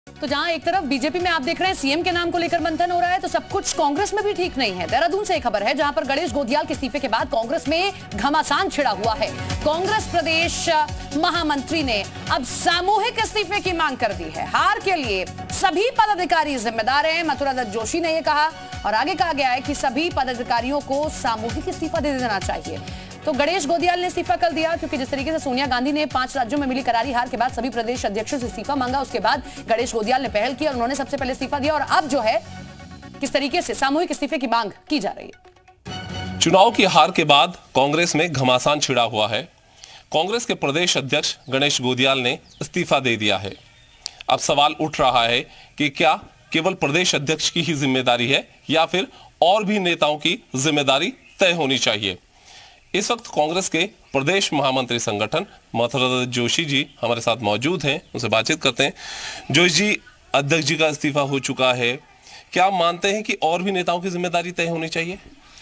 तो जहां एक तरफ बीजेपी में आप देख रहे हैं सीएम के नाम को लेकर मंथन हो रहा है, तो सब कुछ कांग्रेस में भी ठीक नहीं है। देहरादून से एक खबर है जहां पर गणेश गोदियाल के इस्तीफे के बाद कांग्रेस में घमासान छिड़ा हुआ है। कांग्रेस प्रदेश महामंत्री ने अब सामूहिक इस्तीफे की मांग कर दी है। हार के लिए सभी पदाधिकारी जिम्मेदार हैं, मथुरा दत्त जोशी ने यह कहा। और आगे कहा गया है कि सभी पदाधिकारियों को सामूहिक इस्तीफा दे देना चाहिए। तो गणेश गोदियाल ने इस्तीफा कर दिया, क्योंकि जिस तरीके से सोनिया गांधी ने 5 राज्यों में मिली करारी हार के बाद सभी प्रदेश अध्यक्षों से इस्तीफा मांगा, उसके बाद गणेश गोदियाल ने पहल की और उन्होंने सबसे पहले इस्तीफा दिया। और अब जो है किस तरीके से सामूहिक इस्तीफे की मांग की जा रही है। चुनाव की हार के बाद कांग्रेस में घमासान छिड़ा हुआ है। कांग्रेस के प्रदेश अध्यक्ष गणेश गोदियाल ने इस्तीफा दे दिया है। अब सवाल उठ रहा है कि क्या केवल प्रदेश अध्यक्ष की ही जिम्मेदारी है या फिर और भी नेताओं की जिम्मेदारी तय होनी चाहिए। इस वक्त कांग्रेस के प्रदेश महामंत्री संगठन मथुरा दत्त जोशी जी हमारे साथ मौजूद हैं, उनसे बातचीत करते हैं। जोशी जी, अध्यक्ष जी का इस्तीफा हो चुका है, क्या आप मानते हैं कि और भी नेताओं की जिम्मेदारी तय होनी चाहिए?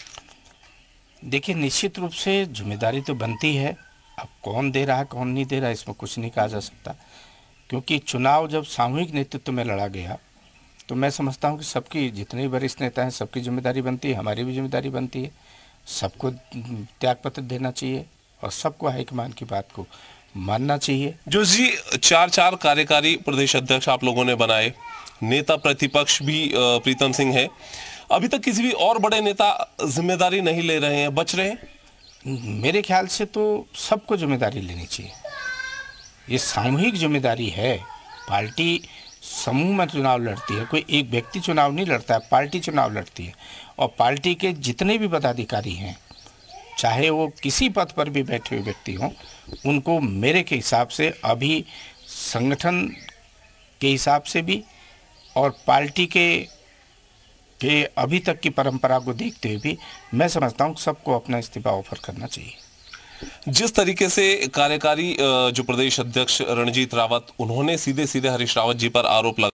देखिए, निश्चित रूप से जिम्मेदारी तो बनती है। अब कौन दे रहा है कौन नहीं दे रहा, इसमें कुछ नहीं कहा जा सकता, क्योंकि चुनाव जब सामूहिक नेतृत्व में लड़ा गया तो मैं समझता हूं कि सबकी, जितने वरिष्ठ नेता हैं सबकी जिम्मेदारी बनती है, हमारी भी जिम्मेदारी बनती है। सबको त्यागपत्र देना चाहिए और सबको हाईकमान की बात को मानना चाहिए। जो जी 4 कार्यकारी प्रदेश अध्यक्ष आप लोगों ने बनाए, नेता प्रतिपक्ष भी प्रीतम सिंह है, अभी तक किसी भी और बड़े नेता जिम्मेदारी नहीं ले रहे हैं, बच रहे हैं? मेरे ख्याल से तो सबको जिम्मेदारी लेनी चाहिए। ये सामूहिक जिम्मेदारी है। पार्टी समूह में चुनाव लड़ती है, कोई एक व्यक्ति चुनाव नहीं लड़ता है, पार्टी चुनाव लड़ती है। और पार्टी के जितने भी पदाधिकारी हैं, चाहे वो किसी पद पर भी बैठे हुए व्यक्ति हों, उनको मेरे के हिसाब से अभी संगठन के हिसाब से भी और पार्टी के अभी तक की परंपरा को देखते हुए भी मैं समझता हूँ सबको अपना इस्तीफा ऑफर करना चाहिए। जिस तरीके से कार्यकारी जो प्रदेश अध्यक्ष रणजीत रावत, उन्होंने सीधे सीधे हरीश रावत जी पर आरोप लगाया